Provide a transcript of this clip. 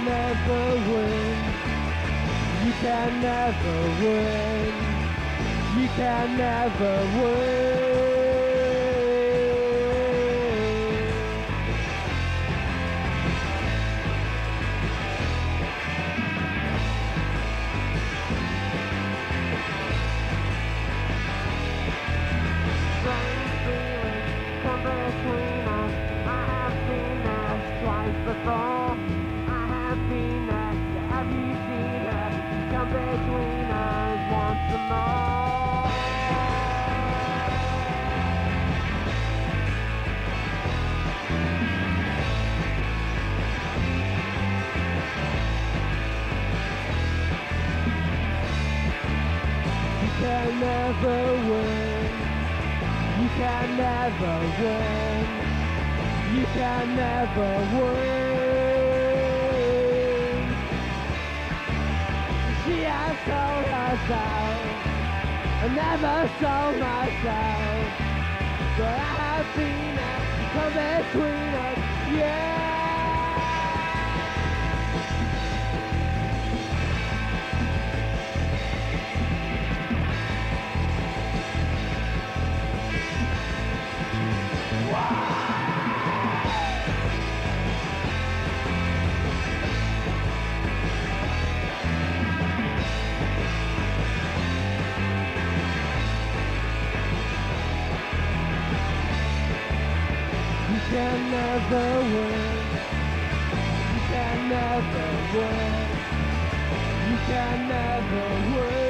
never win. You can never win. You can never win. Before I have seen her, have you seen her? Come between us once more. You can never win. You can never win. You can never win. She has told herself, I never sold myself, but I have seen it come between us, yeah. You can never win. You can never win. You can never win.